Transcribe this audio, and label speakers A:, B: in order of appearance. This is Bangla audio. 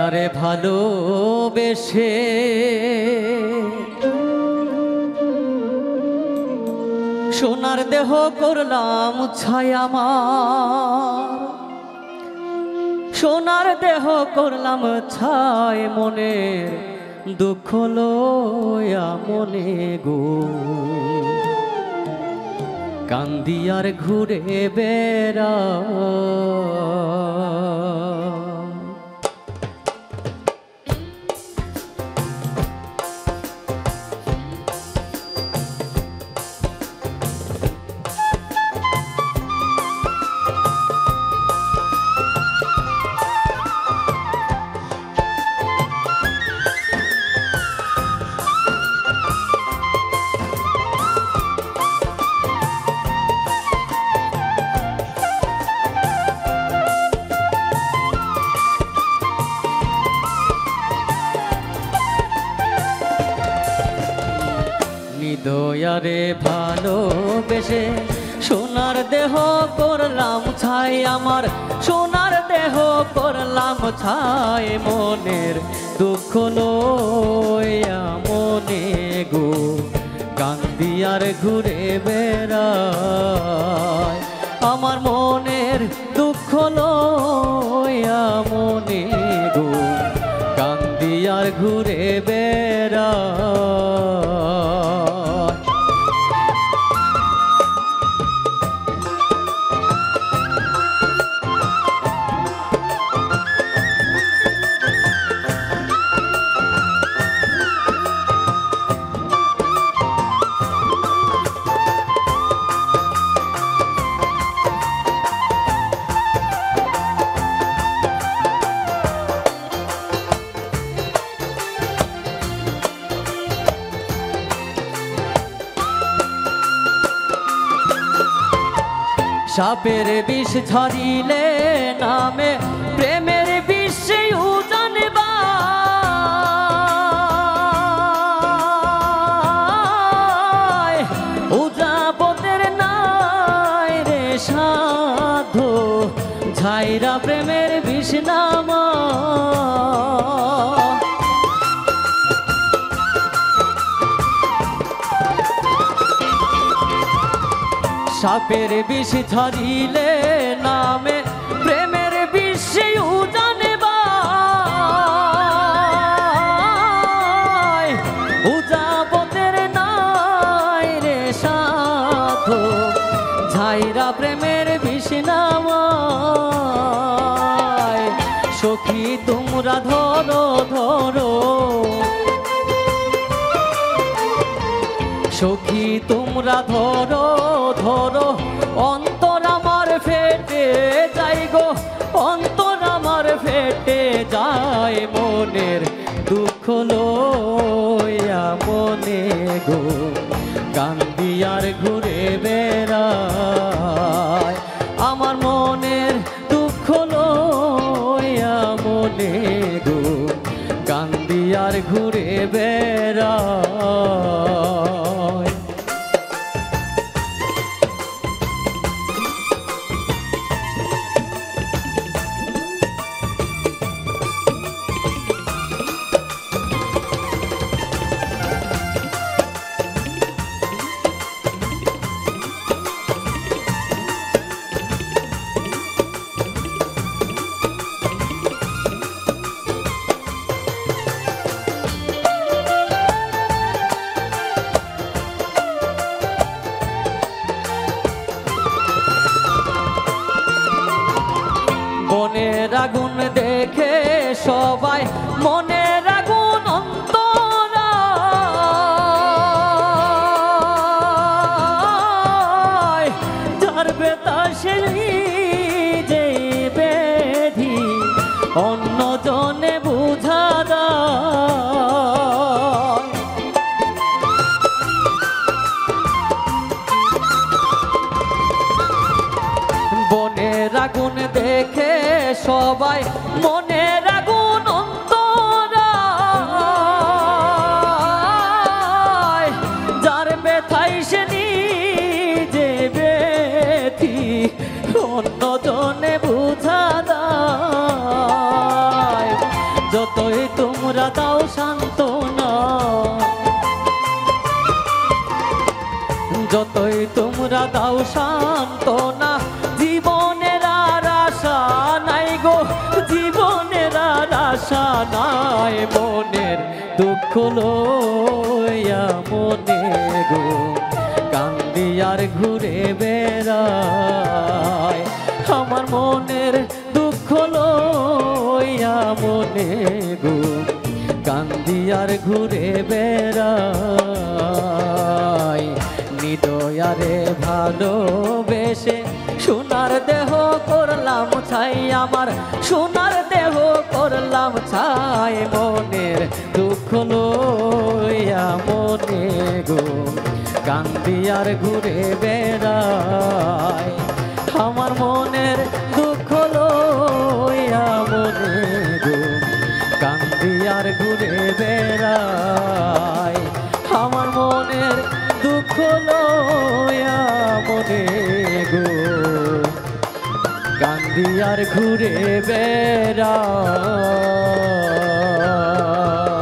A: যারে ভালোবেসে সোনার দেহ করলাম ছাই আমার, সোনার দেহ করলাম ছাই মনের দুঃখ লয়া মনে গো কান্দি আর ঘুরে বেড়া। দয়ারে ভালোবেসে সোনার দেহ করলাম ছাই আমার, সোনার দেহ করলাম ছাই মনের দুঃখ লয়া মনে গো কান্দি আর ঘুরে বেড়ায় আমার মনের দুঃখ লয়া মনে গো কান্দি আর ঘুরে বেড়ায়। সাপের বিষ ঝরিলে নামে প্রেমের বিষে উজানবা, উজাবতের নাই রে সাধু ঝাইরা প্রেমের বিষ নামা। সাপের বিষ ঝরিলে নামে প্রেমের বিষে উজানবা, উজাবতের নাই রে সাধু ঝাইরা প্রেমের বিষ নামায়। সখী তোমরা ধরো ধরো, সখী তোমরা ধরো ধরো অন্তর আমার ফেটে যাই গো, অন্তর আমার ফেটে যায় মনের দুঃখ লয়া মনে গো কান্দি আর ঘুরে বেড়ায় আমার মনের দুঃখ লয়া মনে গো কান্দি আর ঘুরে বেড়ায়। মনের আগুন দেখে সবাই মনের আগুন অন্তরায়, যার বেতাসে যে বেধি অন্য জনে বুঝা যায়। বনের আগুন দেখে সবাই মনের আগুন অন্তরায়, যার ব্যথাই সে নিজে ব্যথি অন্য জনে বুঝা যায়। দাও সান্ত্বনা, যতই তোমরা দাও সান্ত্বনা, জীবনের আর আশা নাই গো, জীবনের আর আশা নাই। মনের দুঃখ লইয়া মনে গো কান্দি আর ঘুরে বেড়ায়, আমার মনের দুঃখ লইয়া মনে গো কান্দি আর ঘুরে বেড়ায়। নিদয়ারে ভালোবেসে সোনার দেহ করলাম ছাই, আমার সোনার দেহ করলাম ছাই। মনের দুঃখ লইয়া মনে গো কান্দি আর ঘুরে বেড়ায়, আমার মনের দুঃখ লইয়া মনে গো কান্দি আর ঘুরে বেড়ায়, আমার মনের দুঃখ লইয়া মনে গো কান্দি আর ঘুরে বেড়ায়।